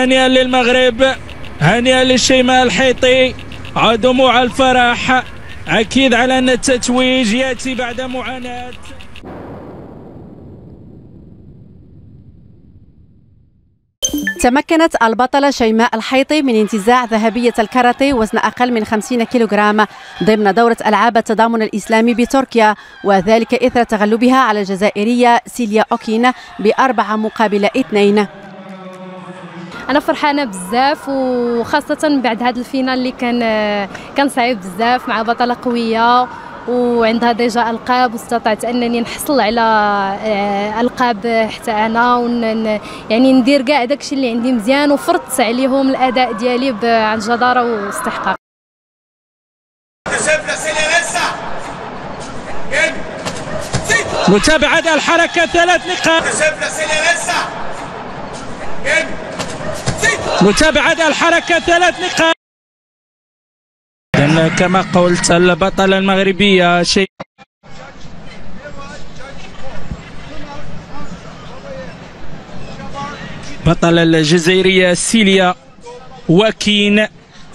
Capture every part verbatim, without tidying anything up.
هانئا للمغرب، هانئا للشيماء الحيطي، دموع الفرح أكيد على أن التتويج يأتي بعد معاناة. تمكنت البطلة شيماء الحيطي من انتزاع ذهبية الكاراتيه وزن أقل من خمسين كيلوغرام ضمن دورة ألعاب التضامن الإسلامي بتركيا، وذلك إثر تغلبها على الجزائرية سيليا أوكين بأربعة مقابل اثنين. أنا فرحانة بزاف، وخاصة بعد هذا الفينال اللي كان كان صعيب بزاف مع بطلة قوية وعندها ديجا ألقاب، واستطعت أنني نحصل على ألقاب حتى أنا، ون يعني ندير كاع داكشي اللي عندي مزيان، وفرضت عليهم الأداء ديالي عن جدارة واستحقاق. متابعة الحركة ثلاث نقاط. متابعة الحركة ثلاث نقاط. كما قلت البطلة المغربية شيء بطلة الجزائرية سيليا وكين.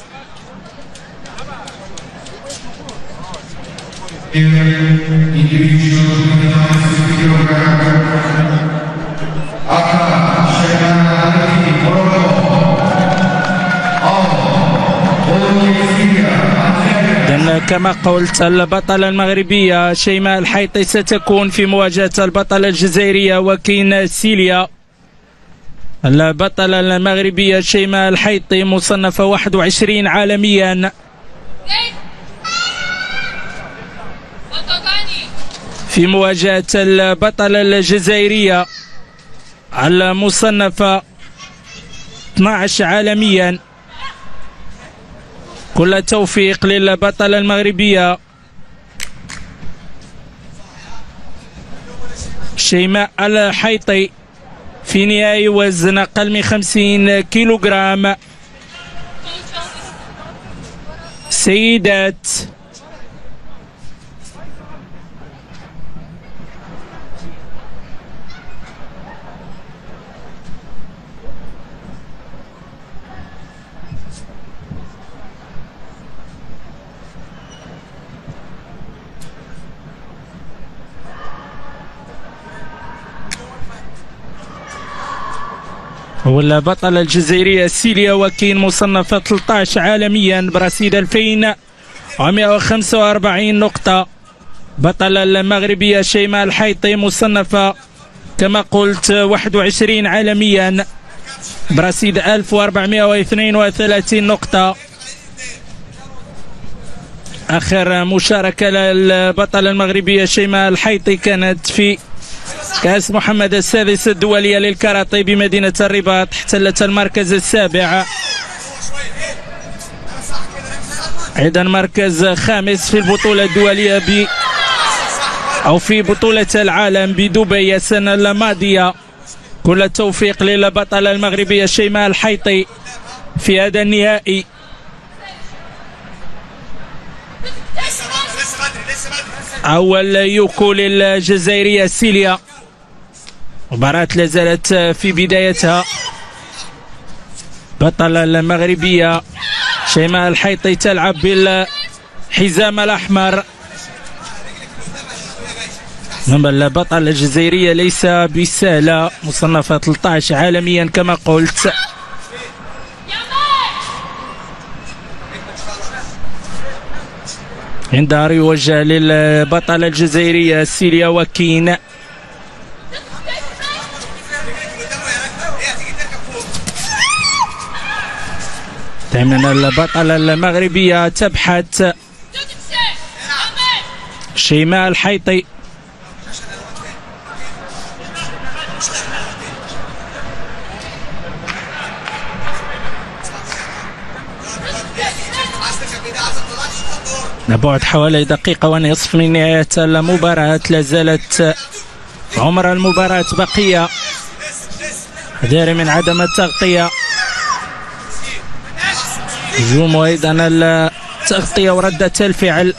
كما قلت البطلة المغربية شيماء الحيطي ستكون في مواجهة البطلة الجزائرية وكين سيليا. البطلة المغربية شيماء الحيطي مصنفة واحد وعشرين عالميا في مواجهة البطلة الجزائرية المصنفة اثني عشر عالميا. كل التوفيق للبطلة المغربية شيماء الحيطي في نهائي وزن أقل من خمسين كيلوغرام سيدات. والبطلة الجزائرية سيليا وكين مصنفة ثلاثة عشر عالميا برصيد ألفين ومئة وخمسة وأربعين نقطة. بطلة المغربية شيماء الحيطي مصنفة كما قلت واحد وعشرين عالميا برصيد ألف وأربعمئة واثنين وثلاثين نقطة. آخر مشاركة للبطلة المغربية شيماء الحيطي كانت في كأس محمد السادس الدولية للكاراتيه بمدينة الرباط، احتلت المركز السابع، أيضا مركز خامس في البطولة الدولية ب أو في بطولة العالم بدبي السنة الماضية. كل التوفيق للبطلة المغربية شيماء الحيطي في هذا النهائي. أول يوكو للجزائرية سيليا، مباراة لازالت في بدايتها. بطلة المغربية شيماء الحيطي تلعب بالحزام الأحمر، أما البطلة الجزائرية ليس بسهلة، مصنفة ثلاثة عشر عالميا كما قلت. عندها يوجه للبطلة الجزائرية سيليا وكين. دائما البطلة المغربية تبحث شيماء الحيطي. بعد حوالي دقيقة ونصف من نهاية المباراة، لازالت عمر المباراة بقية، حذاري من عدم التغطية، هجوم وأيضا التغطية وردة الفعل.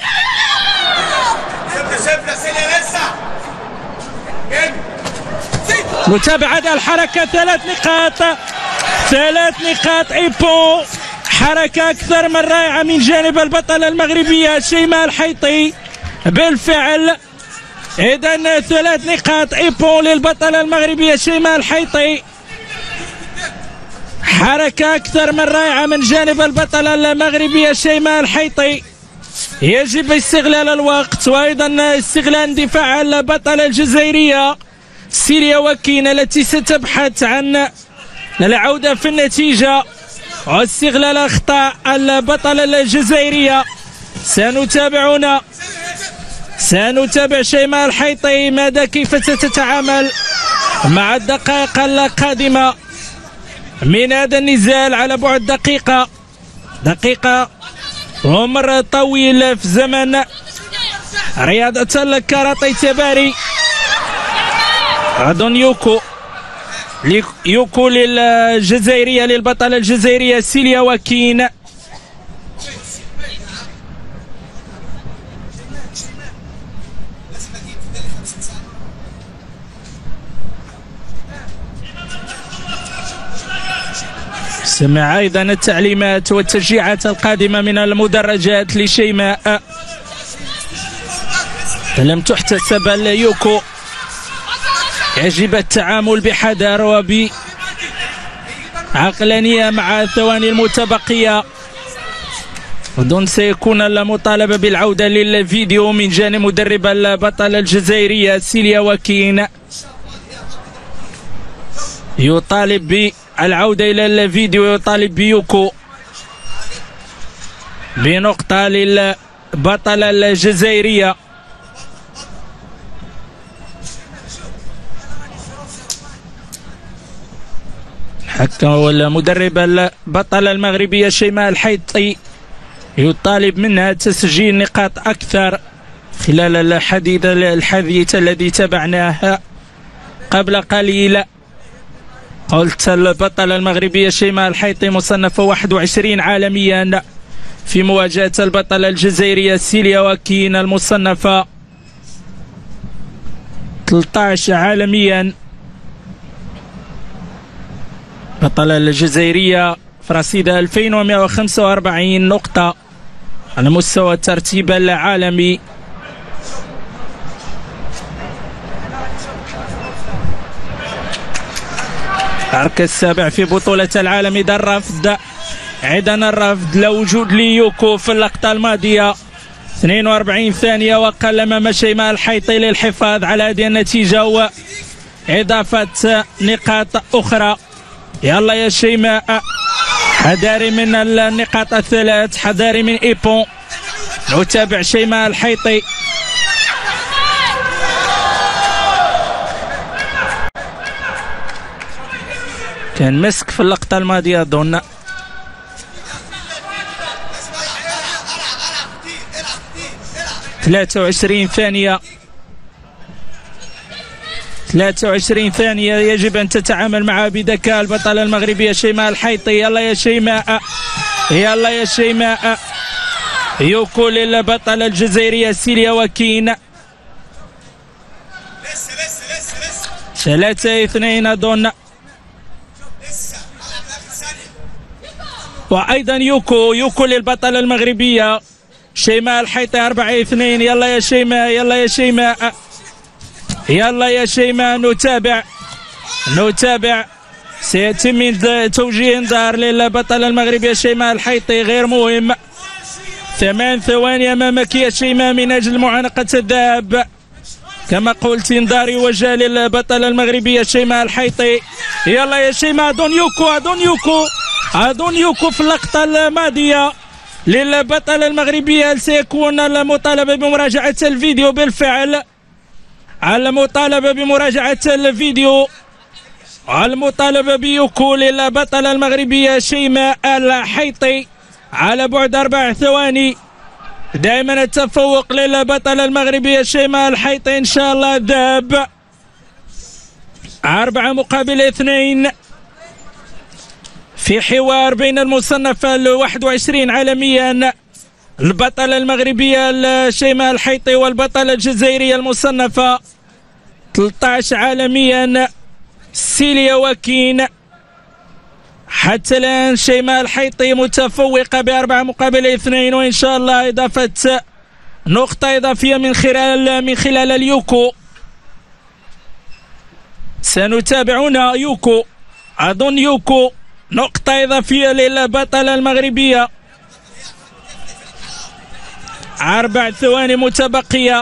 متابعة الحركة ثلاث نقاط ثلاث نقاط ايبون. حركة أكثر من رائعة من جانب البطلة المغربية شيماء الحيطي بالفعل. إذن ثلاث نقاط ايبون للبطلة المغربية شيماء الحيطي. حركة أكثر من رائعة من جانب البطلة المغربية شيماء الحيطي. يجب استغلال الوقت وأيضا استغلال اندفاع البطلة الجزائرية سيليا وكين التي ستبحث عن العودة في النتيجة واستغلال أخطاء البطلة الجزائرية. سنتابع هنا سنتابع شيماء الحيطي ماذا كيف ستتعامل مع الدقائق القادمة من هذا النزال على بعد دقيقة دقيقة عمر طويل في زمن رياضة الكاراتيه تباري. أظن يوكو يوكو للجزائرية للبطلة الجزائرية سيليا وكين. سمع أيضا التعليمات والتشجيعات القادمة من المدرجات لشيماء. لم تحتسب اليوكو. يجب التعامل بحذر وبعقلانية مع الثواني المتبقية. أظن سيكون المطالبة بالعودة للفيديو من جانب مدرب البطلة الجزائرية سيليا وكين. يطالب بالعودة إلى الفيديو، يطالب بيوكو بنقطة للبطلة الجزائرية. حتى المدرب البطلة المغربية شيماء الحيطي يطالب منها تسجيل نقاط أكثر خلال الحديث الحديث الذي تابعناه قبل قليل. قلت البطلة المغربية شيماء الحيطي مصنفة واحد وعشرين عالميا في مواجهة البطلة الجزائرية سيليا وكين المصنفة ثلاثة عشر عالميا. البطلة الجزائرية في رصيد ألفين ومئة وخمسة وأربعين نقطة على مستوى الترتيب العالمي. المركز السابع في بطولة العالم. إذا الرفض إذا الرفض لا وجود ليوكو في اللقطة الماضية. اثنين وأربعين ثانية وقل أمام شيماء الحيطي للحفاظ على هذه النتيجة وإضافة نقاط أخرى. يلا يا شيماء حذاري من النقاط الثلاث، حذاري من إيبون. نتابع شيماء الحيطي. كان مسك في اللقطة الماضية أظن. ثلاثة وعشرين ثانية ثلاثة وعشرين ثانية يجب أن تتعامل معها بذكاء البطلة المغربية شيماء الحيطي. يلا يا شيماء يلا يا شيماء. يوكو للبطلة الجزائرية سيليا وكين. ثلاثة اثنين أظن. وأيضا يوكو يوكو للبطلة المغربية شيماء الحيطي أربعة اثنين. يلا يا شيماء يلا يا شيماء يلا يا شيماء. نتابع نتابع سيتم توجيه انذار للبطلة المغربية شيماء الحيطي غير مهم. ثمان ثواني أمامك يا شيماء من أجل معانقة الذهب. كما قلت انذار يوجه للبطلة المغربية شيماء الحيطي. يلا يا شيماء. أظن يوكو أظن يوكو أظن يوكو في اللقطة الماضية للبطلة المغربية. هل سيكون المطالبة بمراجعة الفيديو؟ بالفعل المطالبة بمراجعة الفيديو. المطالبة بيوكو للبطلة المغربية شيماء الحيطي على بعد أربع ثواني. دائما التفوق للبطلة المغربية شيماء الحيطي إن شاء الله الذهب. أربعة مقابل اثنين في حوار بين المصنفة الواحد وعشرين عالميا البطلة المغربية شيماء الحيطي والبطلة الجزائرية المصنفة ثلاثة عشر عالميا سيليا وكين. حتى الآن شيماء الحيطي متفوقة بأربعة مقابل اثنين، وإن شاء الله إضافة نقطة إضافية من خلال من خلال اليوكو. سنتابع هنا يوكو، أظن يوكو نقطة إضافية للبطلة المغربية. أربع ثواني متبقية.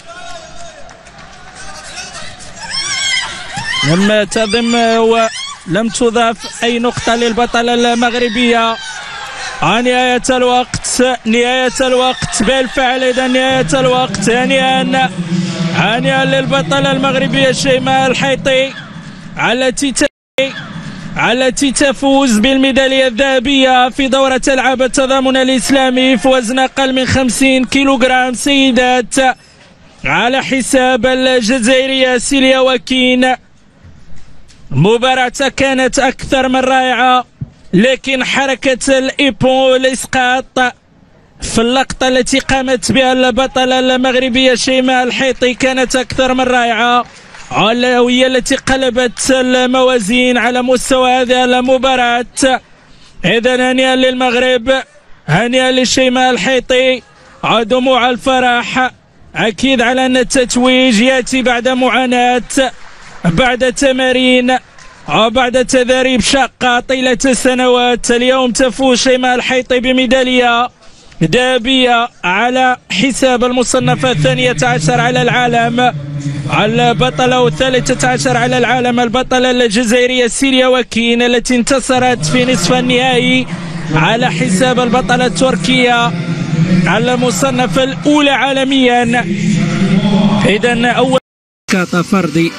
لم تضم ولم تضاف أي نقطة للبطلة المغربية. نهاية الوقت، نهاية الوقت بالفعل. إذا نهاية الوقت. هنيئا هنيئا للبطلة المغربية شيماء الحيطي التي التي تفوز بالميدالية الذهبية في دورة ألعاب التضامن الإسلامي في وزن أقل من خمسين كيلوغرام سيدات على حساب الجزائرية سيليا وكين. مباراة كانت أكثر من رائعة، لكن حركة الإيبو والإسقاط في اللقطة التي قامت بها البطلة المغربية شيماء الحيطي كانت أكثر من رائعة، وهي التي قلبت الموازين على مستوى هذه المباراة. إذا هنيئا للمغرب، هنيئا لشيماء الحيطي. دموع الفرح أكيد على أن التتويج يأتي بعد معاناة، بعد تمارين وبعد تدريب شاقة طيلة سنوات. اليوم تفوز شيماء الحيطي بميدالية ذهبية على حساب المصنفة الثانية عشر على العالم، البطلة الثالثة عشر على العالم البطلة الجزائرية سيليا وكين التي انتصرت في نصف النهائي على حساب البطلة التركية على المصنفة الأولى عالميا. إذا أول كاتا فردي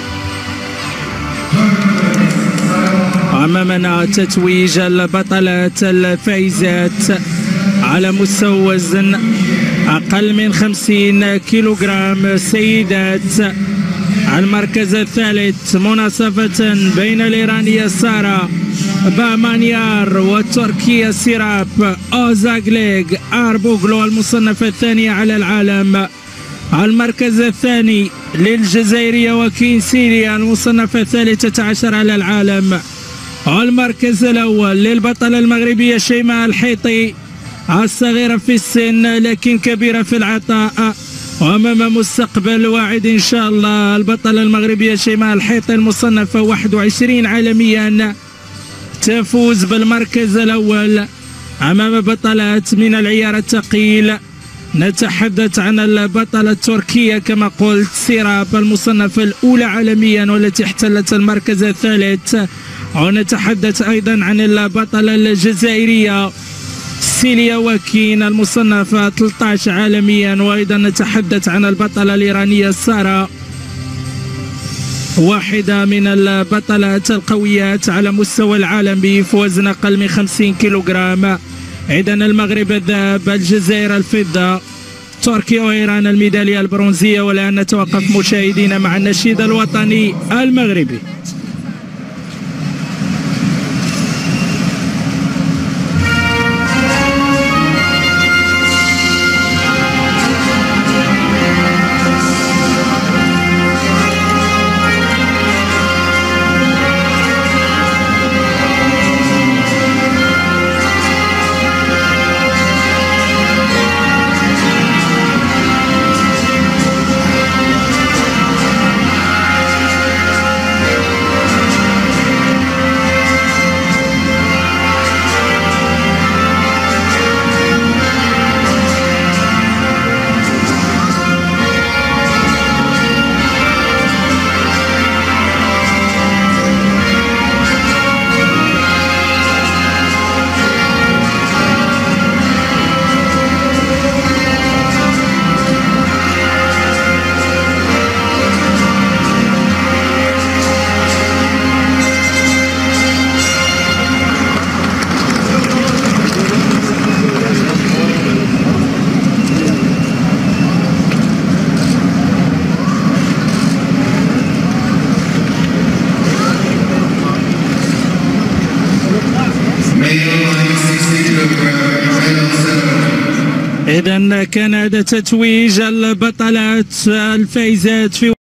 أمامنا تتويج البطلات الفائزات على مستوى وزن أقل من خمسين كيلوغرام سيدات. المركز الثالث مناصفة بين الإيرانية سارة بامانيار والتركية سيراب أوزاغليغ أربوغلو المصنفة الثانية على العالم. المركز الثاني للجزائرية وكين سيليا المصنفة الثالثة عشر على العالم. المركز الأول للبطلة المغربية شيماء الحيطي الصغيرة في السن لكن كبيرة في العطاء، وأمام مستقبل واعد إن شاء الله. البطلة المغربية شيماء الحيطي المصنفة واحد وعشرين عالميا تفوز بالمركز الأول أمام بطلات من العيار الثقيل. نتحدث عن البطلة التركية كما قلت سيراب المصنفة الأولى عالميا والتي احتلت المركز الثالث، ونتحدث أيضا عن البطلة الجزائرية سيليا وكين المصنفة ثلاثة عشر عالميا، وأيضا نتحدث عن البطلة الإيرانية سارة واحدة من البطلات القويات على مستوى العالم في وزن أقل من خمسين كيلوغرام. إذا المغرب الذهب، الجزائر الفضة، تركيا وإيران الميدالية البرونزية. والآن نتوقف مشاهدينا مع النشيد الوطني المغربي. إذا كان هذا تتويج البطلات الفائزات في